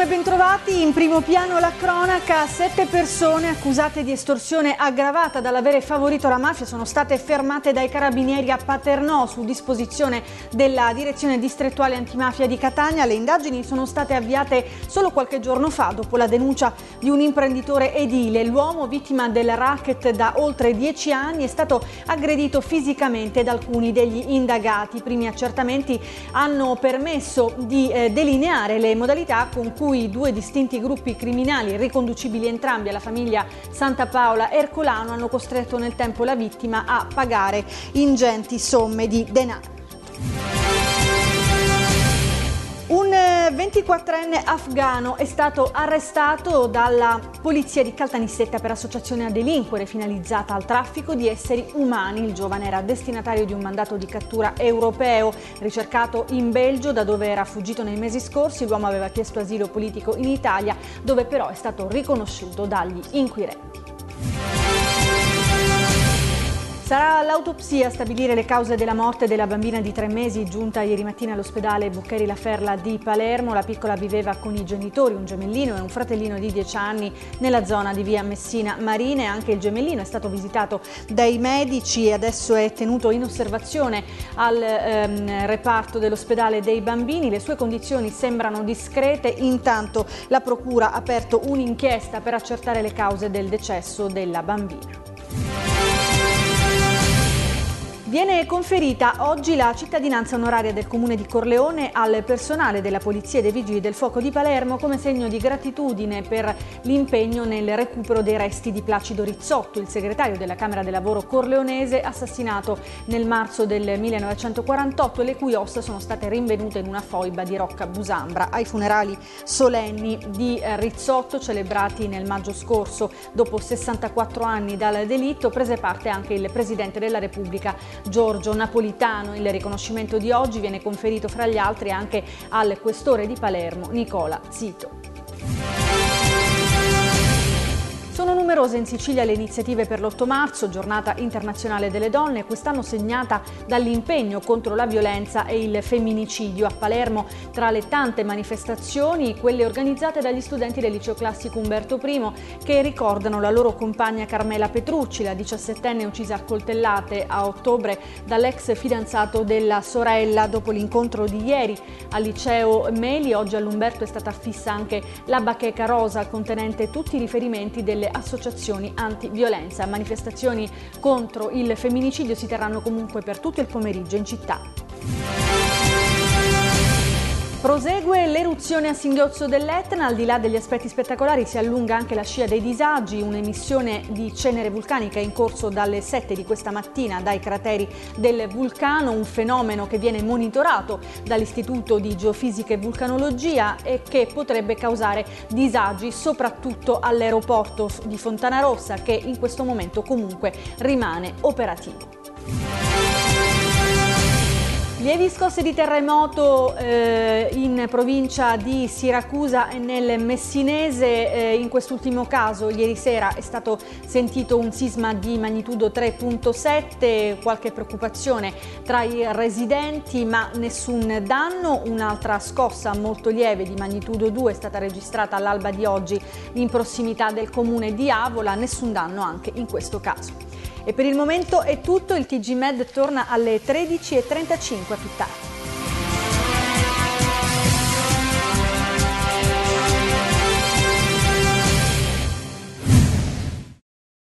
e bentrovati. In primo piano la cronaca. 7 persone accusate di estorsione aggravata dall'avere favorito la mafia sono state fermate dai carabinieri a Paternò su disposizione della direzione distrettuale antimafia di Catania. Le indagini sono state avviate solo qualche giorno fa dopo la denuncia di un imprenditore edile. L'uomo, vittima del racket da oltre 10 anni, è stato aggredito fisicamente da alcuni degli indagati. I primi accertamenti hanno permesso di delineare le modalità con cui 2 distinti gruppi criminali, riconducibili entrambi alla famiglia Santa Paola Ercolano, hanno costretto nel tempo la vittima a pagare ingenti somme di denaro. Un 24enne afghano è stato arrestato dalla polizia di Caltanissetta per associazione a delinquere finalizzata al traffico di esseri umani. Il giovane era destinatario di un mandato di cattura europeo. Ricercato in Belgio, da dove era fuggito nei mesi scorsi, l'uomo aveva chiesto asilo politico in Italia, dove però è stato riconosciuto dagli inquirenti. Sarà l'autopsia a stabilire le cause della morte della bambina di 3 mesi giunta ieri mattina all'ospedale Boccari La Ferla di Palermo. La piccola viveva con i genitori, un gemellino e un fratellino di 10 anni, nella zona di via Messina Marine. Anche il gemellino è stato visitato dai medici e adesso è tenuto in osservazione al reparto dell'ospedale dei bambini. Le sue condizioni sembrano discrete. Intanto la procura ha aperto un'inchiesta per accertare le cause del decesso della bambina. Viene conferita oggi la cittadinanza onoraria del Comune di Corleone al personale della Polizia e dei Vigili del Fuoco di Palermo come segno di gratitudine per l'impegno nel recupero dei resti di Placido Rizzotto, il segretario della Camera del Lavoro corleonese, assassinato nel marzo del 1948, le cui ossa sono state rinvenute in una foiba di Rocca Busambra. Ai funerali solenni di Rizzotto, celebrati nel maggio scorso, dopo 64 anni dal delitto, prese parte anche il Presidente della Repubblica Giorgio Napolitano. Il riconoscimento di oggi viene conferito fra gli altri anche al questore di Palermo Nicola Zito. Sono numerose in Sicilia le iniziative per l'8 marzo, giornata internazionale delle donne, quest'anno segnata dall'impegno contro la violenza e il femminicidio. A Palermo, tra le tante manifestazioni, quelle organizzate dagli studenti del liceo classico Umberto I, che ricordano la loro compagna Carmela Petrucci, la 17enne uccisa a coltellate a ottobre dall'ex fidanzato della sorella. Dopo l'incontro di ieri al liceo Meli, oggi all'Umberto è stata affissa anche la bacheca rosa contenente tutti i riferimenti delle associazioni antiviolenza. Manifestazioni contro il femminicidio si terranno comunque per tutto il pomeriggio in città. Prosegue l'eruzione a singhiozzo dell'Etna. Al di là degli aspetti spettacolari si allunga anche la scia dei disagi. Un'emissione di cenere vulcanica è in corso dalle 7 di questa mattina dai crateri del vulcano, un fenomeno che viene monitorato dall'Istituto di Geofisica e Vulcanologia e che potrebbe causare disagi soprattutto all'aeroporto di Fontanarossa, che in questo momento comunque rimane operativo. Lievi scosse di terremoto in provincia di Siracusa e nel Messinese. In quest'ultimo caso ieri sera è stato sentito un sisma di magnitudo 3.7, qualche preoccupazione tra i residenti ma nessun danno. Un'altra scossa molto lieve di magnitudo 2 è stata registrata all'alba di oggi in prossimità del comune di Avola, nessun danno anche in questo caso. E per il momento è tutto, il TG Med torna alle 13:35 a più tardi.